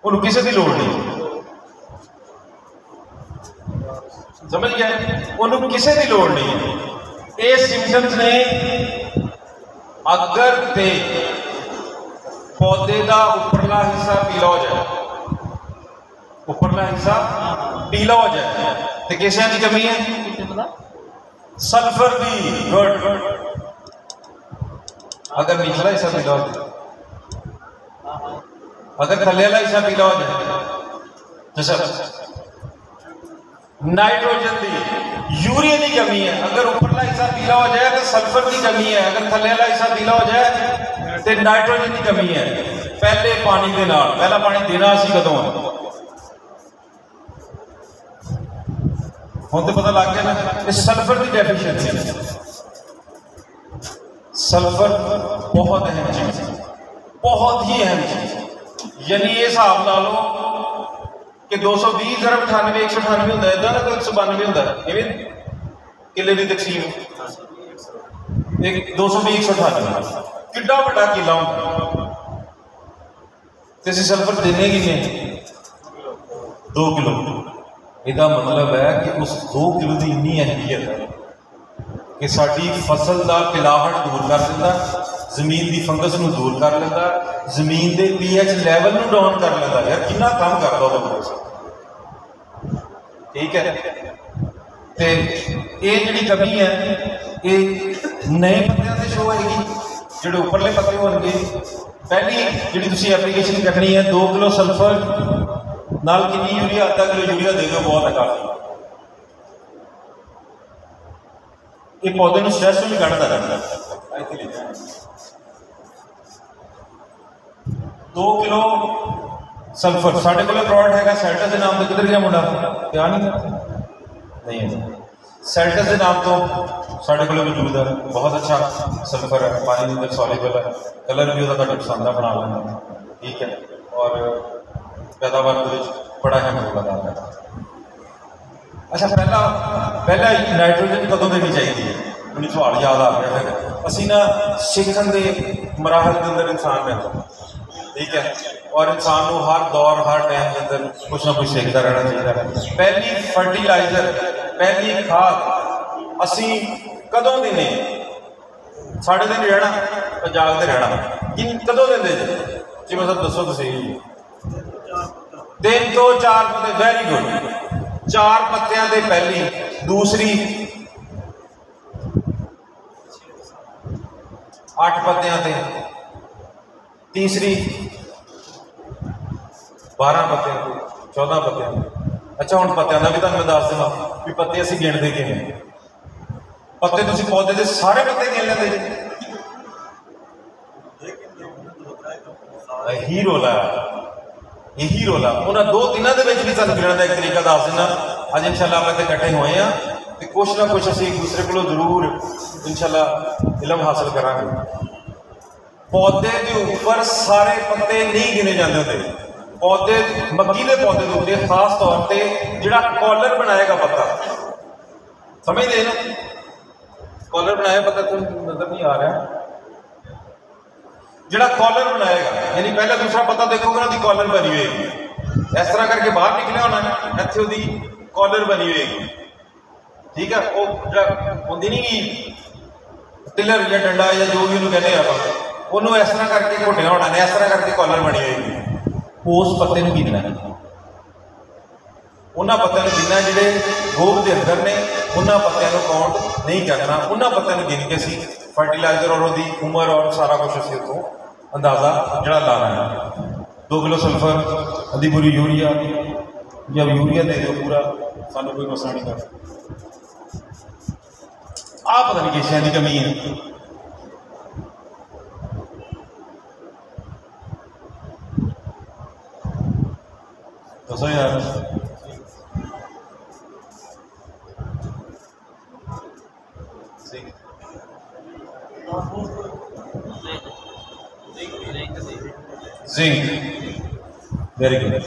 उन्होंने किसी की लोड़ नहीं, समझ गया, उन्होंने किसी की लोड़ नहीं है। ये सिम्पटम्स ने अगर ते पौधे का उपरला हिस्सा पीला हो जाए, उपरला हिस्सा पीला हो जाए तो किस की कमी है? सल्फर की। गुड। अगर निचला हिस्सा पीला हो जाए, अगर थले वाला हिस्सा पीला हो जाए तो सर नाइट्रोजन की, यूरिया की कमी है। अगर उपरला हिस्सा पीला हो जाए तो सल्फर की कमी है, अगर थले वाला हिस्सा पीला हो जाए तो नाइट्रोजन की कमी है। पहले पानी के नाल, पहला पानी देना असी कदों है? हुण तो पता लग गया ना, सल्फर की डेफिशिएंसी। सल्फर बहुत अहम चीज है, बहुत ही अहम चीज। यानी ये हिसाब ला लो कि 220 ज़रब 98 198 होंगे, इदा ना कोई 192 होंगे, इवें किले की तकसीम एक 220 198 किड्डा बड़ा किला होंगे। तो असीं सल्फर देने कि 2 किलो। इसका मतलब है कि उस 2 किलो की इन्नी अहमियत है कि साड़ी फसल का पिलाहट दूर कर देता, जमीन की फंगस को दूर कर लेता, जमीन के pH लैवल को डाउन कर लेता। यार कितना काम करता वो, ठीक है। तो ये जी कमी है ये नए पत्तियां से शो होएगी, जो उपरले पत्ते होंगे। पहली जी तुम एप्लीकेशन करनी है, 2 किलो सल्फर नाल कितनी यूरिया, आधा किलो यूरिया दे दो, बहुत है काफी। ये पौधे को स्ट्रेस भी कढ़ता रहता। 2 किलो सल्फर साढ़े को प्रोडक्ट है सेल्टस के नाम तो, किधर गया मुंडा क्या नहीं है, सेल्टस के नाम तो साढ़े को मौजूद है। बहुत अच्छा सल्फर है, पानी के अंदर सॉल्युबल है, कलर भी उसका पसंद का बना लेना, ठीक है। और पैदावार बड़ा अहम रोल अदा करता है। अच्छा पहला नाइट्रोजन कदों देनी चाहिए? मैंने सवाल याद आ गया। फिर असी ना सीखण के मराहल के अंदर इंसान रहता, ठीक है। और इंसान को हर दौर हर टाइम के अंदर कुछ ना कुछ सीखता रहना चाहिए। पहली फर्टिलाइजर, पहली खाद असी कदों देने? साढ़े दिन रहना, जागते रहना, कदों देंगे जी? मतलब दसो तो सही। 3 तो 4 पत्ते, वेरी गुड। 4 पत्तियां दे पहली, दूसरी 8 पत्तियां दे, तीसरी 12 पत्तियां दे, 14 पत्तियां दे। अच्छा हुण पत्तियां का भी तुहानूं मैं दस देवां भी पत्ते असीं गिणदे किवें। पत्ते तुसीं पौधे दे सारे पत्ते गिण लैंदे जी? यही रोला है, यही रोला। उन्होंने 2-3 भी तुहानूं गिणन का एक तरीका दस देना। अज इंशाअल्लाह आप इकट्ठे होए हैं तो कुछ ना कुछ असीं एक दूसरे को जरूर इंशाअल्लाह इलम हासिल करांगे। पौधे के ऊपर सारे पत्ते नहीं गिने जाते होंगे। पौधे मक्की के पौधे के उत्ते खास तौर पर जिहड़ा कॉलर बनाएगा पत्ता, समझते ना? कॉलर बनाया पत्ता तो नजर नहीं आ रहा, जिहड़ा कॉलर बनाएगा यानी पहला दूसरा पत्ता देखोगे ना, कॉलर बनी होगी, इस तरह करके बाहर निकलिया होना, इत्थे उहदी कॉलर बनी होगी, ठीक है। वो होंदी नहीं टिलर या डंडा या जो भी कहते हैं आप, उन्होंने इस तरह करके घुटिया होना ने, इस तरह करके कॉलर बनी होगी। उस पत्ते को गिनना है, उन्होंने पत्तों को गिनना जिहड़े गोब के अंदर ने, उन्होंने पत्तों को काउंट नहीं करना। उन्होंने पत्तों को गिन के असीं फर्टिलाइजर और उसकी उम्र और सारा कुछ असीं उत्थों अंदाजा जिहड़ा लाना है। 2 किलो सल्फर, अद्धी पूरी यूरिया, या यूरिया दे दो पूरा, सानू कोई मसला नहीं कर। आ पता नहीं किस की कमी है। दसो यार, जिंक, वेरी गुड।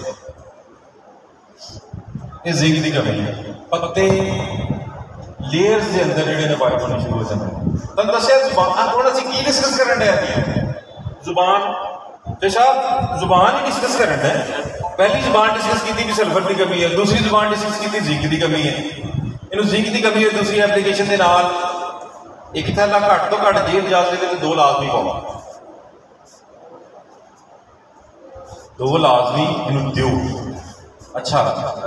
ये जिंक की कमी है। पत्ते लेयर्स के अंदर जो वाइट होने शुरू हो जाते हैं। तुम दसिया जुबान, थोड़ा सी की डिस्कस करन डे जुबान, बेशक जुबान ही डिस्कस करन डे। पहली जुबान डिस्कस की भी सल्फर की कमी है, दूसरी जुबान डिस्कस की जिंक की कमी है। इन्हों जिंक की कमी है दूसरी एप्लीकेशन के नाल एक थैला घट तो घट जे इजाजत दे तो 2 लाजमी पाओ, 2 लाजमी इन्हों दो। अच्छा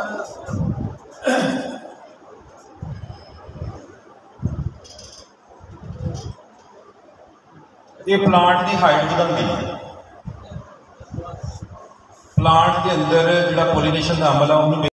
ये प्लांट की हाइट बढ़ाती है, प्लांट के अंदर जो पोलीनेशन का अमल है उन्होंने